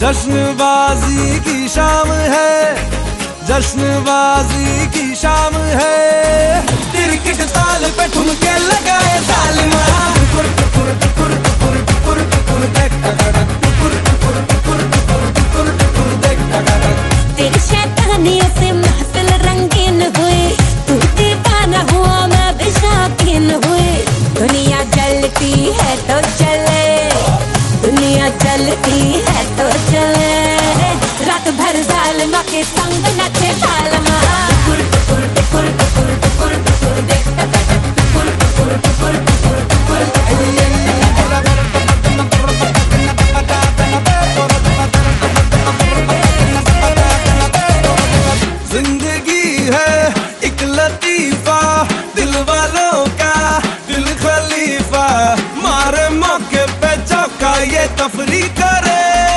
जश्नबाजी की शाम है, जश्नबाजी की शाम है। क्रिकेट ताल पे ठुमके लगाए जालिमा। तेरी शैतानियों से महफिल रंगीन हुई, तू दीवाना हुआ मैं भी शौकीन हुई। दुनिया जलती है तो चले, दुनिया चलती है तो चले, रात भर जालिमा के संग नचे जालिमा। जिंदगी है एक लतीफा, दिल वालों का दिल खलीफा, मारे मौके पे चौका ये तफरी करे।